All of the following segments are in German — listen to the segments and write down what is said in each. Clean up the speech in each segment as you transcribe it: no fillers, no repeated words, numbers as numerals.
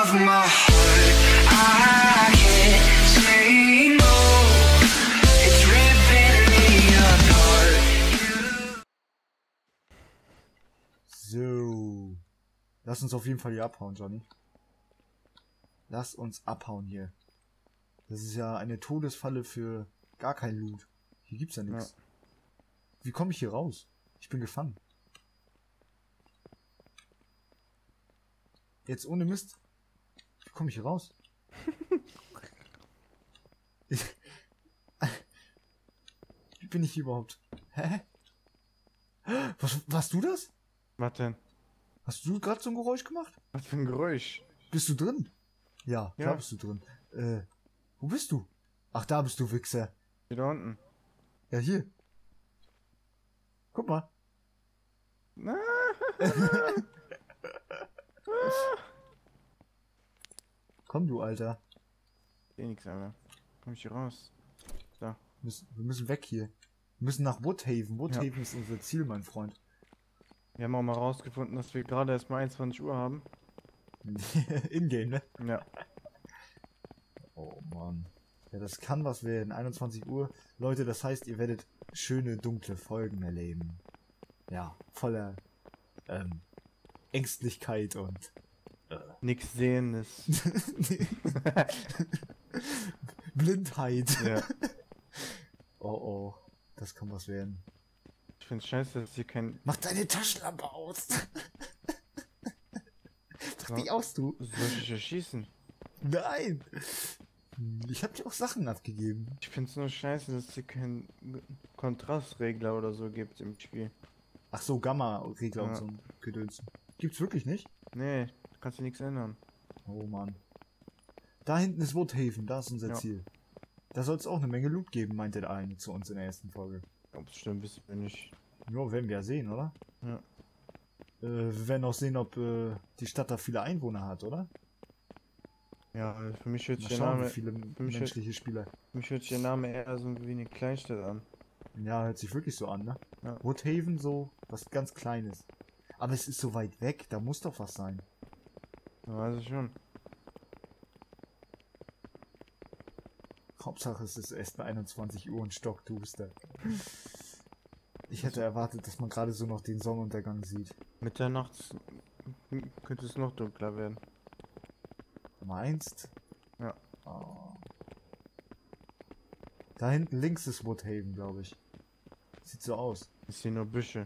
of my heart. I can't say no. It's ripping me apart. So. Lass uns auf jeden Fall hier abhauen, Johnny. Lass uns abhauen hier. Das ist ja eine Todesfalle für gar kein Loot. Hier gibt's ja nichts. Ja. Wie komme ich hier raus? Ich bin gefangen. Jetzt ohne Mist. Wie komme ich hier raus? Wie bin ich hier überhaupt? Hä? Warst du das? Was denn? Hast du gerade so ein Geräusch gemacht? Was für ein Geräusch? Bist du drin? Ja, klar Ja. bist du drin. Wo bist du? Ach, da bist du, Wichser. Hier da unten. Ja, hier. Guck mal. Komm, du Alter. Eh nix, Alter. Komm ich hier raus? Wir müssen weg hier. Wir müssen nach Woodhaven. Woodhaven ist unser Ziel, mein Freund. Wir haben auch mal rausgefunden, dass wir gerade erst mal 21 Uhr haben. In-game, ne? Ja. Oh Mann. Ja, das kann was werden. 21 Uhr. Leute, das heißt, ihr werdet schöne, dunkle Folgen erleben. Ja, voller Ängstlichkeit und Nix Sehendes. Blindheit. Ja. Oh oh. Das kann was werden. Ich find's scheiße, dass hier kein... Mach deine Taschenlampe aus. Mach Ja. die aus, du. Soll ich hier schießen? Nein. Ich hab dir auch Sachen abgegeben. Ich find's nur scheiße, dass hier keinen Kontrastregler oder so gibt im Spiel. Ach so, Gamma-Regler und Ja. so ein Gedöns. Gibt's wirklich nicht? Nee, du kannst dir nichts ändern. Oh Mann. Da hinten ist Woodhaven, da ist unser Ja. Ziel. Da soll es auch eine Menge Loot geben, meinte der eine zu uns in der ersten Folge. Ob es stimmt, wissen wir nicht. Ja, werden wir ja sehen, oder? Ja. Wir werden auch sehen, ob die Stadt da viele Einwohner hat, oder? Ja, für mich hört Mal sich der schauen, wie Name, viele mich menschliche Spieler. für mich hört sich der Name eher so wie eine Kleinstadt an. Ja, hört sich wirklich so an, ne? Ja. Woodhaven so, was ganz Kleines. Aber es ist so weit weg, da muss doch was sein. Ja, weiß ich schon. Hauptsache es ist erst 21 Uhr und stockduster. Ich hätte erwartet, dass man gerade so noch den Sonnenuntergang sieht. Mitternachts könnte es noch dunkler werden. Meinst? Ja. Oh. Da hinten links ist Woodhaven, glaube ich. Sieht so aus. Ich sehe nur Büsche.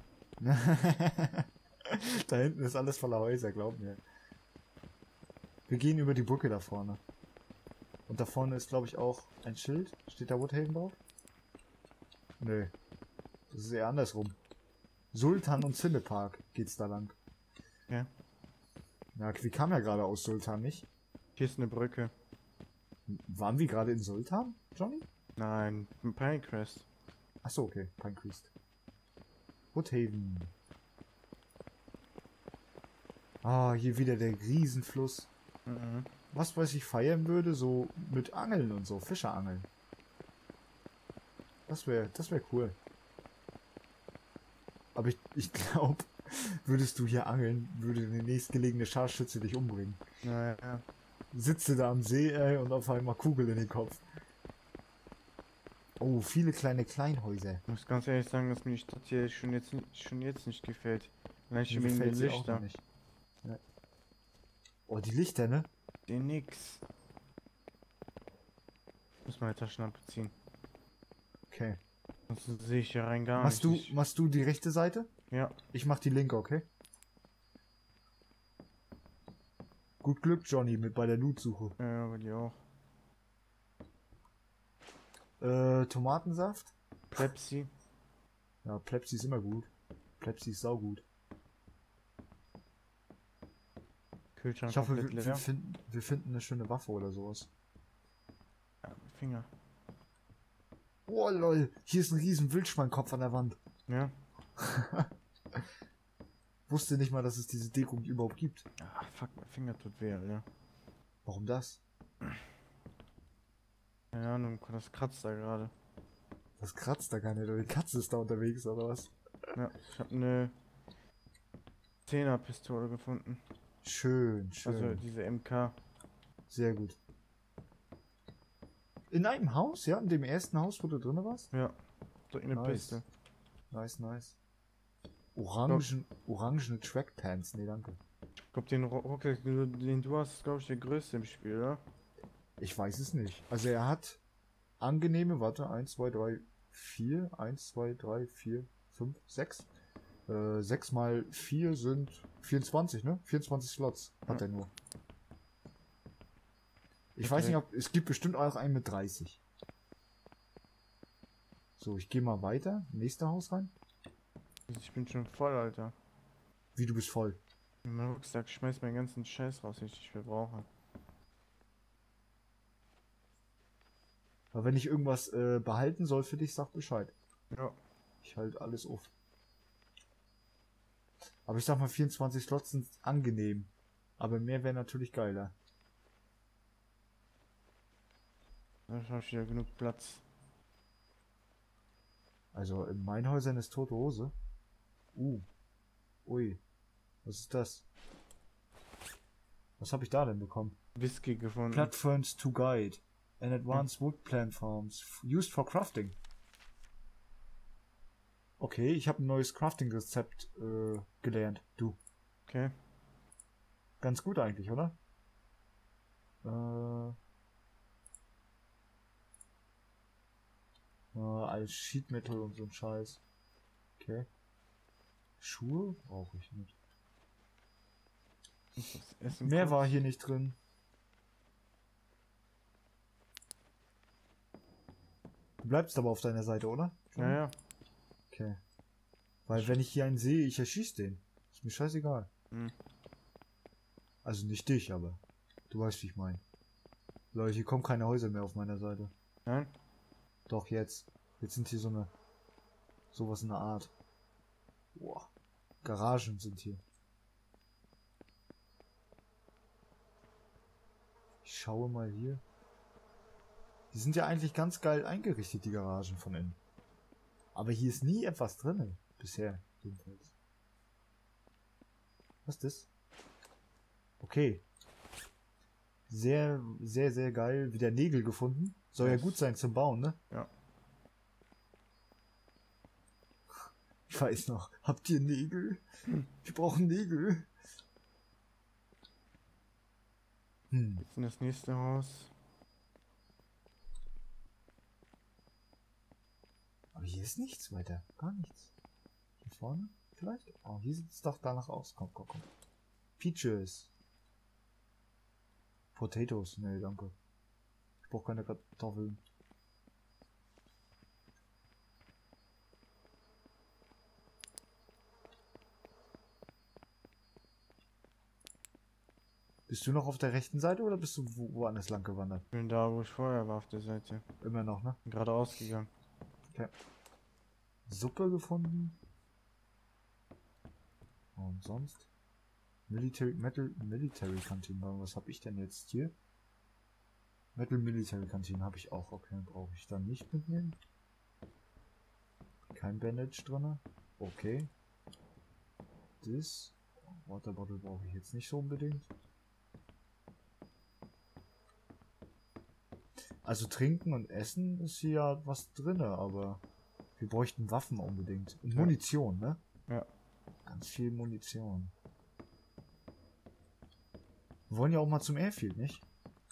Da hinten ist alles voller Häuser, glaub mir. Wir gehen über die Brücke da vorne. Und da vorne ist, glaube ich, auch ein Schild. Steht da Woodhaven drauf? Nö. Das ist eher andersrum. Sultan und Cinnepark geht's da lang. Ja. Ja, wir kamen ja gerade aus Sultan, nicht? Hier ist eine Brücke. Waren wir gerade in Sultan, Johnny? Nein, Pinecrest. Achso, okay. Pinecrest. Woodhaven. Ah, hier wieder der Riesenfluss. Mhm. Was weiß ich feiern würde, so mit Angeln und so, Fischerangeln. Das wär cool. Aber ich glaube, würdest du hier angeln, würde die nächstgelegene Scharfschütze dich umbringen. Naja. Sitze da am See, ey, und auf einmal Kugel in den Kopf. Oh, viele kleine Kleinhäuser. Ich muss ganz ehrlich sagen, dass mir die Stadt hier schon jetzt nicht gefällt. Vielleicht Mir wegen gefällt den sie auch noch Lichtern. nicht. Ja. Oh, die Lichter, ne? Den nix. Ich muss meine Taschenlampe ziehen. Okay. Sonst sehe ich hier rein gar nicht. Machst du die rechte Seite? Ja. Ich mach die linke, okay? Gut Glück, Johnny, mit bei der Loot-Suche. Ja, bei dir auch. Tomatensaft? Pepsi. Ja, Pepsi ist immer gut. Pepsi ist saugut. Kühlschrank Ich hoffe, komplett leer. wir finden eine schöne Waffe oder sowas. Ja, Finger. Oh lol, hier ist ein riesen Wildschweinkopf an der Wand. Ja. Wusste nicht mal, dass es diese Deko überhaupt gibt. Ah, fuck, mein Finger tut weh, ja. Warum das? Keine Ahnung, das kratzt da gerade. Das kratzt da gar nicht, oder die Katze ist da unterwegs, oder was? Ja, ich habe eine 10er Pistole gefunden. Schön, schön. Also diese MK. Sehr gut. In einem Haus, ja? In dem ersten Haus, wo du drin warst? Ja. So eine Nice. Piste. Nice, nice. Orangene Trackpants, nee, danke. Ich glaube, den Rucksack, den du hast, ist, glaube ich, der größte im Spiel, oder? Ich weiß es nicht. Also er hat angenehme, warte, 1, 2, 3, 4, 1, 2, 3, 4, 5, 6. 6 mal 4 sind 24, ne? 24 Slots hat Ja. er nur. Ich weiß nicht, ob... Es gibt bestimmt auch einen mit 30. So, ich gehe mal weiter. Nächste Haus rein. Ich bin schon voll, Alter. Wie, du bist voll. Mein Rucksack schmeißt meinen ganzen Scheiß raus, den ich nicht mehr brauche. Aber wenn ich irgendwas behalten soll für dich, sag Bescheid. Ja. Ich halte alles auf. Aber ich sag mal, 24 Slots sind angenehm. Aber mehr wäre natürlich geiler. Da habe ich wieder genug Platz. Also in meinen Häusern ist tote Hose. Ui. Was ist das? Was habe ich da denn bekommen? Whisky gefunden. Platforms to guide. And advanced wood platforms used for crafting. Okay, ich habe ein neues Crafting-Rezept gelernt. Du. Okay. Ganz gut eigentlich, oder? Als Sheet Metal und so ein Scheiß. Okay. Schuhe brauche ich nicht. Das Essen Mehr kurz. war hier nicht drin. Du bleibst aber auf deiner Seite, oder? Ja, ja. Okay. Weil wenn ich hier einen sehe, ich erschieß den. Ist mir scheißegal. Hm. Also nicht dich, aber du weißt, wie ich meine. Leute, hier kommen keine Häuser mehr auf meiner Seite. Nein? Doch, jetzt. Jetzt sind hier sowas in der Art. Boah. Garagen sind hier. Ich schaue mal hier. Die sind ja eigentlich ganz geil eingerichtet, die Garagen von innen. Aber hier ist nie etwas drin. Bisher, jedenfalls. Was ist das? Okay. Sehr, sehr, sehr geil. Wieder Nägel gefunden. Soll ja Yes. gut sein zum Bauen, ne? Ja. Ich weiß noch. Habt ihr Nägel? Wir brauchen Nägel. Jetzt in das nächste Haus. Aber hier ist nichts weiter. Gar nichts. Hier vorne? Vielleicht? Oh, hier sieht es doch danach aus. Komm, komm, komm. Peaches. Potatoes. Nee, danke. Ich brauche keine Kartoffeln. Bist du noch auf der rechten Seite oder bist du woanders lang gewandert? Ich bin da, wo ich vorher war, auf der Seite. Immer noch, ne? Bin gerade ausgegangen. Okay. Suppe gefunden. Und sonst? Military Canteen. Was habe ich denn jetzt hier? Metal Military Canteen habe ich auch. Okay, brauche ich dann nicht mitnehmen. Kein Bandage drin. Okay. Das. Water Bottle brauche ich jetzt nicht so unbedingt. Also trinken und essen ist hier ja was drin, aber wir bräuchten Waffen unbedingt. Und Ja. Munition, ne? Ja. Ganz viel Munition. Wir wollen ja auch mal zum Airfield, nicht?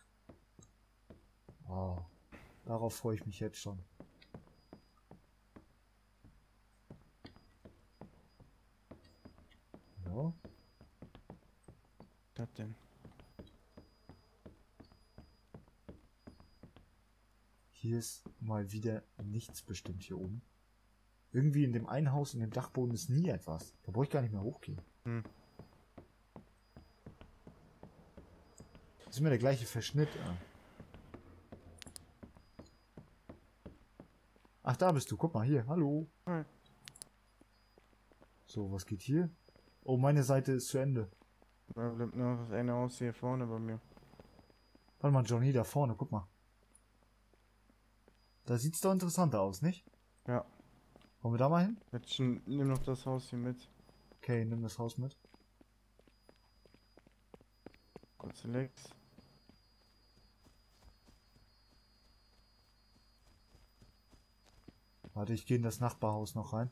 Wow. Darauf freue ich mich jetzt schon. Ja. Was das denn? Hier ist mal wieder nichts bestimmt hier oben. Irgendwie in dem einen Haus, in dem Dachboden ist nie etwas. Da brauche ich gar nicht mehr hochgehen. Hm. Das ist immer der gleiche Verschnitt. Ach, da bist du. Guck mal hier. Hallo. Hi. So, was geht hier? Oh, meine Seite ist zu Ende. Da bleibt nur das eine Haus hier vorne bei mir. Warte mal, Johnny, da vorne. Guck mal. Da sieht's doch interessanter aus, nicht? Ja. Wollen wir da mal hin? Jetzt nimm noch das Haus hier mit. Okay, nimm das Haus mit. kurz Lex. Warte, ich gehe in das Nachbarhaus noch rein.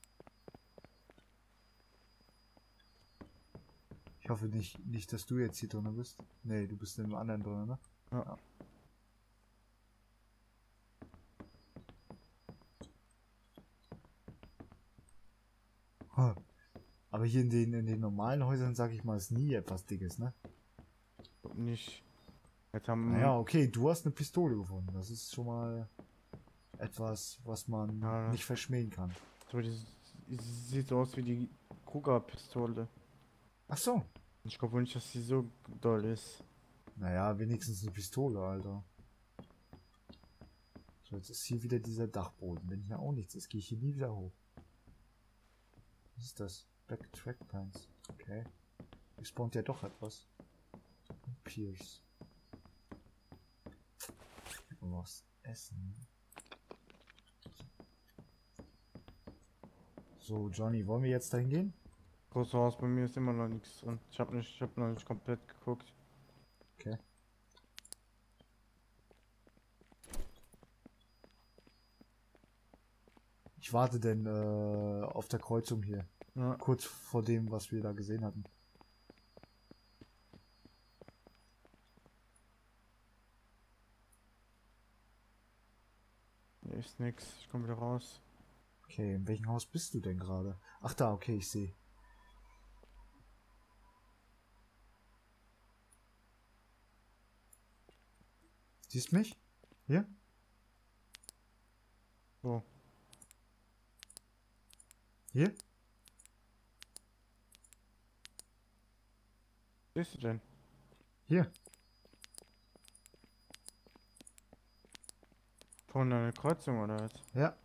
Ich hoffe nicht, dass du jetzt hier drin bist. Nee, du bist in dem anderen drin, ne? Ja. Huh. Aber hier in den normalen Häusern, sag ich mal, ist nie etwas Dickes, ne? Glaub nicht. Jetzt haben Naja, okay, du hast eine Pistole gefunden. Das ist schon mal etwas, was man Ja. nicht verschmähen kann. so die sieht so aus wie die Kruger-Pistole. Ach so. Ich glaube nicht, dass sie so doll ist. Naja, wenigstens eine Pistole, Alter. So, jetzt ist hier wieder dieser Dachboden. Wenn hier auch nichts ist, gehe ich hier nie wieder hoch. Was ist das? Backtrack Pants. Okay. Hier spawnt ja doch etwas. Pierce. Was essen. So, Johnny, wollen wir jetzt dahin gehen? Großes Haus, bei mir ist immer noch nichts drin. Ich habe noch nicht komplett geguckt. Okay. Ich warte denn auf der Kreuzung hier. Ja. Kurz vor dem, was wir da gesehen hatten. Hier ist nix. Ich komme wieder raus. Okay, in welchem Haus bist du denn gerade? Ach da, okay, ich sehe. Siehst mich? Hier? So. Hier? Was bist du denn? Hier. Von einer Kreuzung oder was? Ja.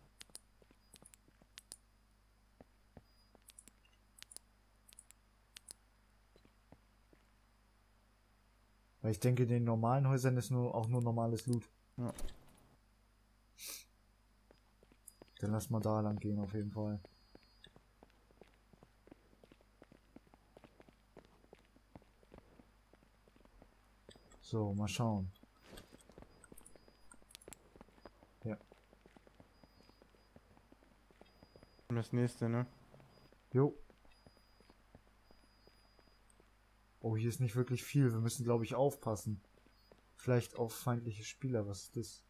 Weil ich denke, in den normalen Häusern ist auch nur normales Loot. Ja. Dann lass mal da lang gehen, auf jeden Fall. So, mal schauen. Ja. Und das nächste, ne? Jo. Oh, hier ist nicht wirklich viel. Wir müssen, glaube ich, aufpassen. Vielleicht auf feindliche Spieler. Was ist das?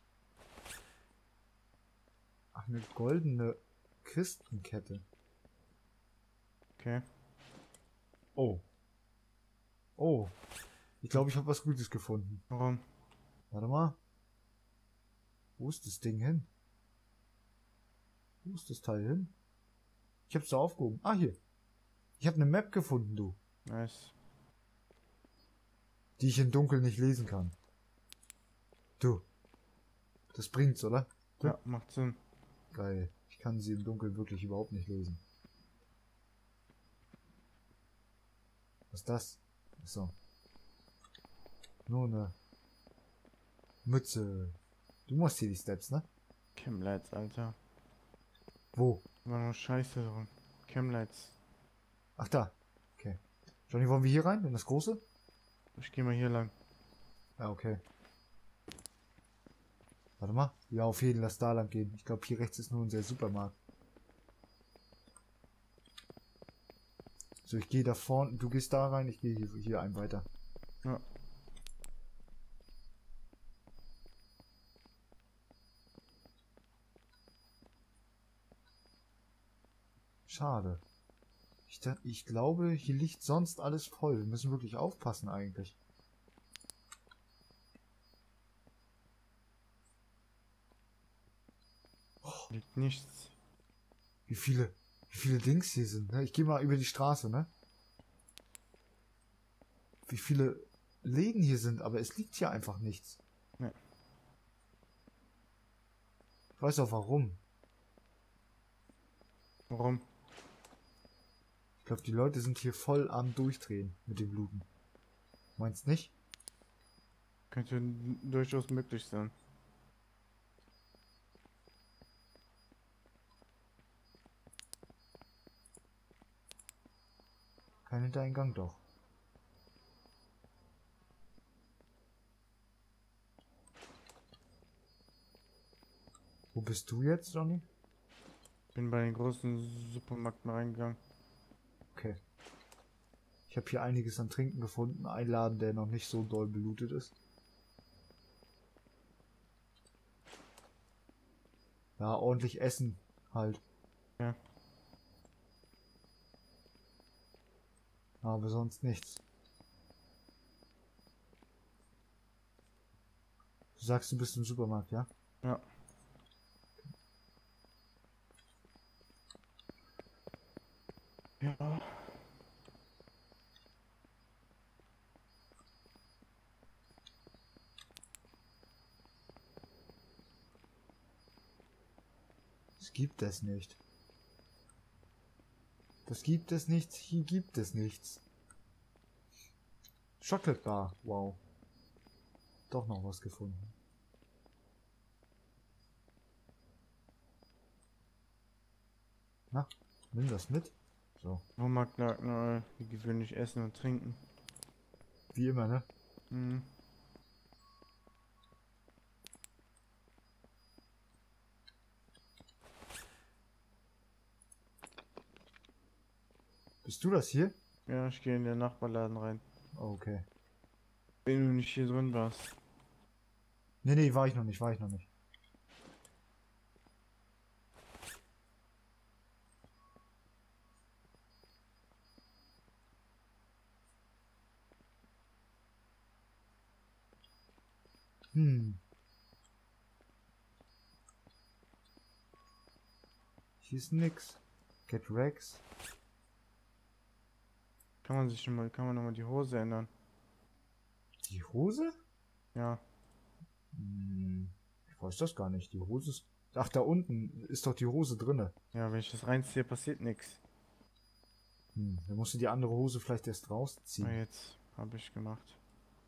Ach, eine goldene Kistenkette. Okay. Oh. Oh. Ich glaube, ich habe was Gutes gefunden. Warum? Warte mal. Wo ist das Ding hin? Wo ist das Teil hin? Ich hab's da aufgehoben. Ah, hier. Ich habe eine Map gefunden, du. Nice. Die ich im Dunkeln nicht lesen kann. Du. Das bringt's, oder? Ja, macht Sinn. Geil. Ich kann sie im Dunkeln wirklich überhaupt nicht lesen. Was ist das? Achso. Nur eine Mütze. Du machst hier die Steps, ne? Chemlights, Alter. Wo? Immer noch Scheiße drin. Chemlights. Ach, da. Okay. Johnny, wollen wir hier rein? In das große? Ich gehe mal hier lang. Ja, okay. Warte mal. Ja, auf jeden Fall lass da lang gehen. Ich glaube, hier rechts ist nur unser Supermarkt. So, ich gehe da vorne. Du gehst da rein, ich gehe hier ein weiter. Ja. Schade. Ich glaube, hier liegt sonst alles voll. Wir müssen wirklich aufpassen eigentlich. Liegt nichts. Wie viele Dings hier sind, ne? Ich gehe mal über die Straße, ne? Wie viele Läden hier sind, aber es liegt hier einfach nichts. Nee. Ich weiß auch warum. Warum? Ich glaube, die Leute sind hier voll am Durchdrehen mit dem Looten. Meinst nicht? Könnte durchaus möglich sein. Kein Hintereingang, doch. Wo bist du jetzt, Johnny? Bin bei den großen Supermärkten reingegangen. Okay. Ich habe hier einiges an Trinken gefunden. Ein Laden, der noch nicht so doll belootet ist. Ja, ordentlich Essen halt. Ja. Aber sonst nichts. Du sagst, du bist im Supermarkt, ja? Ja. Ja. Das gibt es nicht. Das gibt es nicht. Hier gibt es nichts. Chocolate Bar. Wow. Doch noch was gefunden. Na, nimm das mit. So. Supermarkt, wie gewöhnlich essen und trinken. Wie immer, ne? Mhm. Bist du das hier? Ja, ich gehe in den Nachbarladen rein. Oh, okay. Wenn du nicht hier drin warst. Nee, war ich noch nicht, war ich noch nicht. Hier ist nix. Get Rex. Kann man nochmal die Hose ändern? Die Hose? Ja. Ich weiß das gar nicht. Die Hose ist... Ach, da unten ist doch die Hose drinne. Ja, wenn ich das reinziehe, passiert nichts. Dann musst du die andere Hose vielleicht erst rausziehen. Jetzt habe ich gemacht.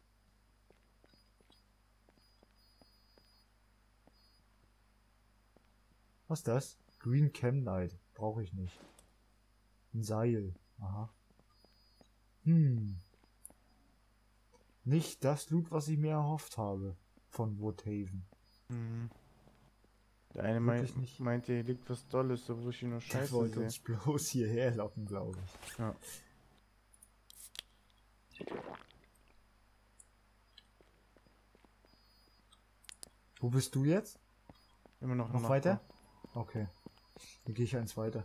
Was ist das? Green Chem Light. Brauche ich nicht. Ein Seil. Aha. Nicht das Loot, was ich mir erhofft habe. Von Woodhaven. Mhm. Der eine Wirklich nicht. meinte, hier liegt was Dolles, so wo ich ihn nur Der scheiße wollte sehe. uns bloß hierher locken, glaube ich. Ja. Wo bist du jetzt? Immer noch, Noch weiter? Okay. Dann gehe ich eins weiter.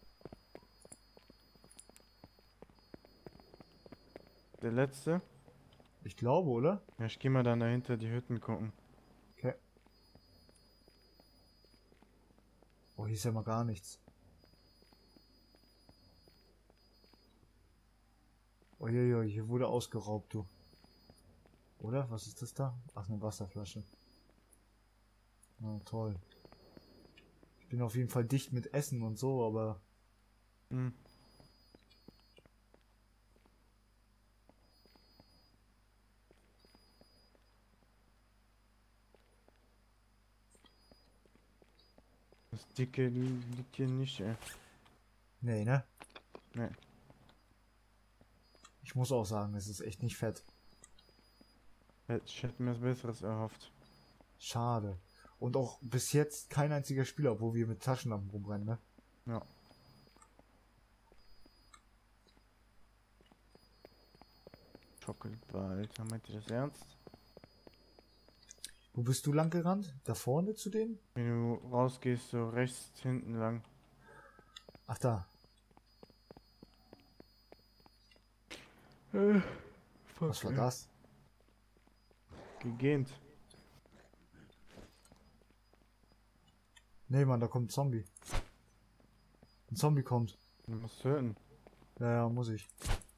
Der letzte? Ich glaube, oder? Ja, ich gehe mal dann dahinter die Hütten gucken. Okay. Oh, hier ist ja mal gar nichts. Uiuiui, hier wurde ausgeraubt, du. Oder? Was ist das da? Ach, eine Wasserflasche. Na, toll. Ich bin auf jeden Fall dicht mit Essen und so, aber... Hm. Das dicke liegt hier nicht, ey. Nee, ne? Nee. Ich muss auch sagen, es ist echt nicht fett. Ich hätte mir was Besseres erhofft. Schade. Und auch bis jetzt kein einziger Spieler, obwohl wir mit Taschenlampen rumrennen, ne? Ja. Chocolate Bar, Alter, meint ihr das ernst? Wo bist du lang gerannt? Da vorne zu denen? Wenn du rausgehst, so rechts hinten lang. Ach, da. Was war das? Gegähnt. Nee, Mann, da kommt ein Zombie. Ein Zombie kommt. Du musst töten. Ja, muss ich.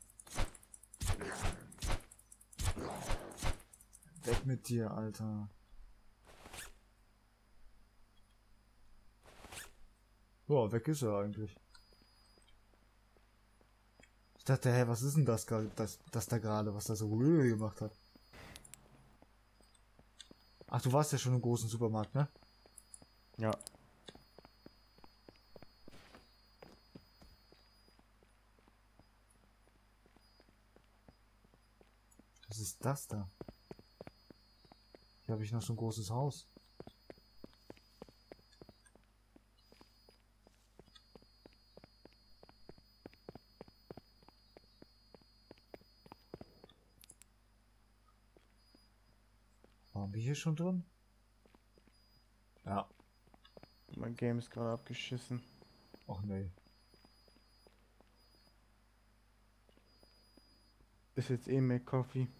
Weg mit dir, Alter. Boah, weg ist er eigentlich. Ich dachte, hä, was ist denn das gerade, das da gerade, was da so gemacht hat? Ach, du warst ja schon im großen Supermarkt, ne? Ja. Was ist das da? Hier habe ich noch so ein großes Haus. Waren wir hier schon drin? Ja. Mein Game ist gerade abgeschissen. Och nee. Ist jetzt eh mehr Coffee.